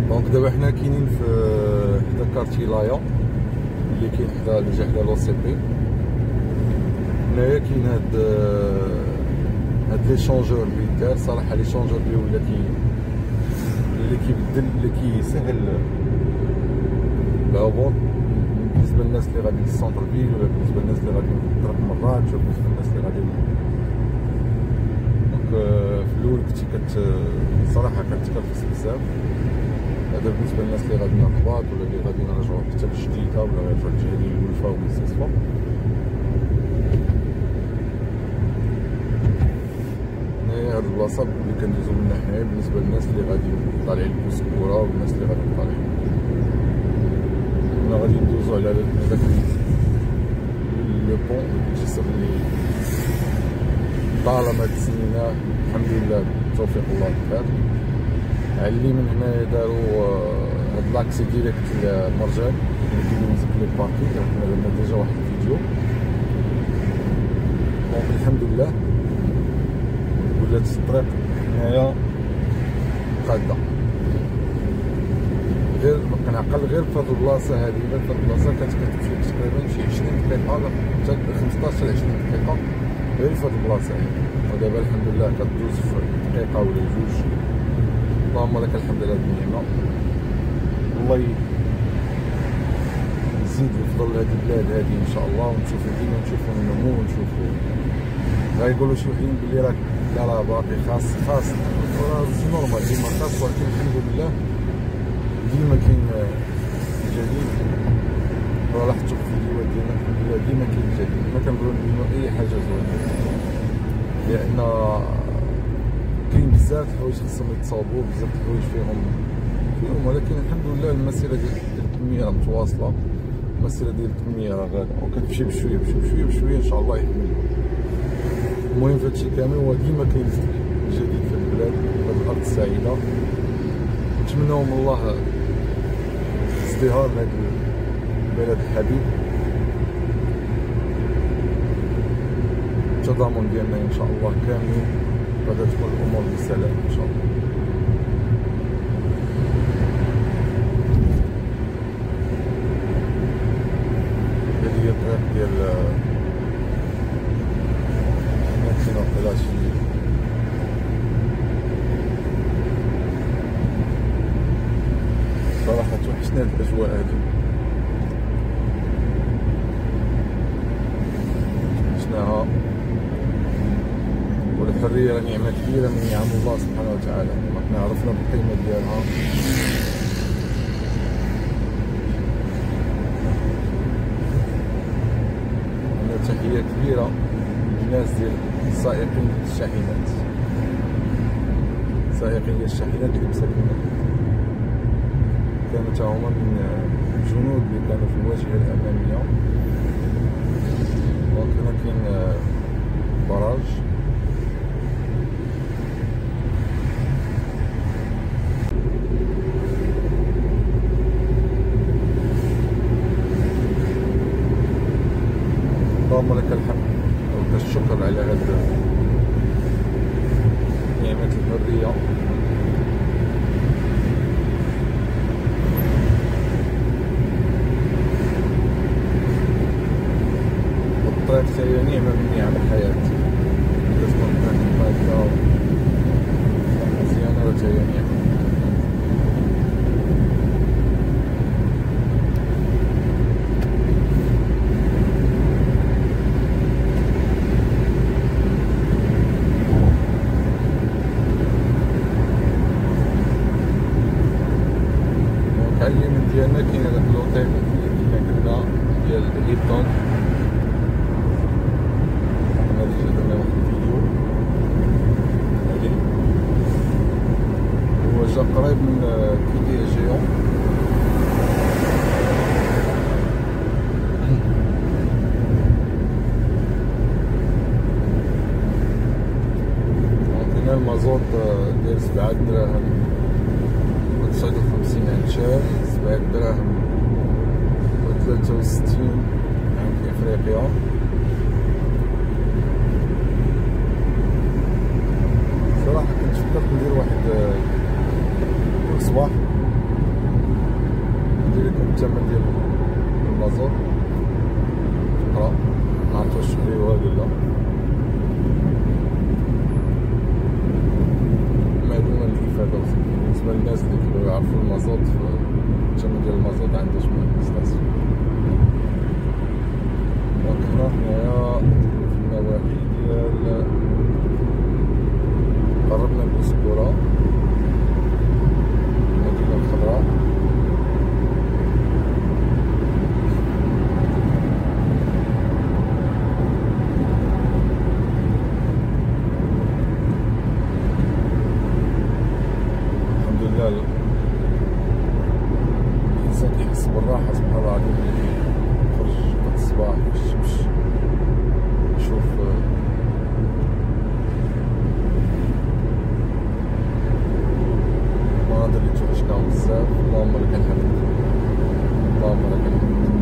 دونك دابا حنا كاينين في حدا كارتي لايا اللي كاين حدا الجهه لو سي بي. هنايا كاين هاد لي شونجور اللي دار صراحه. لي شونجور اللي ولا اللي كيبدل اللي كيسهل العبور بالنسبه للناس اللي غاديين للسونتر فيل، ولا بالنسبه للناس اللي غاديين للطريق مراكش، ولا بالنسبه للناس اللي غاديين. دونك في الاول كنتي صراحه كتكلف بزاف. هذا بالنسبه للناس اللي غاديين الرباط، ولا اللي غاديين يرجعوا حتى للجديده، ولا غيرجعوا للجهه ديال الولفه والمستشفى. هنايا هاد البلاصه اللي كندوزو منها حنايا بالنسبه للناس اللي غاديين طالعين لبوسكوره، والناس اللي غاديين طالعين. حنا غادي ندوزو على داك لو بون الجسر اللي طالما تسنيناه الحمد لله بتوفيق الله بخير. علي من هنايا داروا هاد لاكسي ديريكت لمرجان اللي كيدوز لي باركينغ. حنا درنا ديجا واحد الفيديو. دونك الحمد لله ولات الطريق هنايا قاده. غير كنعقل غير في هاد البلاصه هادي، غير في هاد البلاصه كتمشي تقريبا شي 20 دقيقه ولا حتى 15 ل 20 دقيقه غير في هاد البلاصه هادي. ودابا الحمد لله كدوز في دقيقه ولا جوج. اللهم لك الحمد على هاد النعمه. الله يزيد يفضل هاد البلاد هادي ان شاء الله، ونشوفو ديما نشوفو النمو، ونشوفو غايقولوا شي وحدين بلي راك لا راه باقي خاص راه سي نورمال ديما خاص، ولكن الحمد لله ديما كاين جديد. راه لاحظتو في الفيديوهات ديالنا الحمد لله ديما كاين جديد. ما كنقولو ديما اي حاجه زوينه، لان كاين بزاف الحوايج خصهم يتصاوبوا، بزاف الحوايج فيهم، ولكن الحمد لله المسيره ديال التنميه راه متواصله. المسيره ديال التنميه راه غادا وكتمشي بشويه بشويه بشويه ان شاء الله يحمل. المهم في هادشي كامل هو ديما كاين جديد في البلاد، في الارض السعيده. نتمناو من الله ازدهار لهاد البلد الحبيب، التضامن ديالنا ان شاء الله كاملين، غادا تكون الامور بسلام ان شاء الله. هذه هي الطريق ديال مدينة بلاشي. صراحة توحشنا هاد الأجواء هادي، توحشناها. والحرية راه نعمة كبيرة من نعم الله سبحانه وتعالى، حنا عرفنا بالقيمة ديالها. هنا تحية كبيرة للناس ديال السائقين الشاحنات، سائقين الشاحنات اللي مساكنين كانوا تا هما من الجنود اللي كانوا في الواجهة الأمامية. دونك هنا كاين براج. اللهم لك الحمد والشكر على هاد نعمة الحرية. والطريق حتى هي نعمة من نعم الحياة، كتكون هكا مزيانة حتى هي نعمة. اليمين ديالنا كاين هذاك لوطيل اللي كنا قلنا ديال هيلتون. انا ديجا درنا واحد الفيديو عليه، هو جا قريب من كيدي جيون. عندنا المازوط داير 7 دراهم و59 انشال، 7 دراهم و63 عند افريقيا. صراحة كنت فكرت ندير واحد كل صباح فيردوسي. بالنسبة للناس اللي كيبغيو يعرفوا المازوت، الثمن ديال المازوت عند جميع ستاسيون. دونك هنا حنايا في النواحي ديال قربنا من سكورة، المدينة الخضراء. الحمد لله الإنسان كيحس بالراحة سبحان الله العظيم ملي يخرج في الصباح في الشمس، يشوف المناظر اللي توحشناهم بزاف. اللهم لك الحمد، اللهم لك الحمد.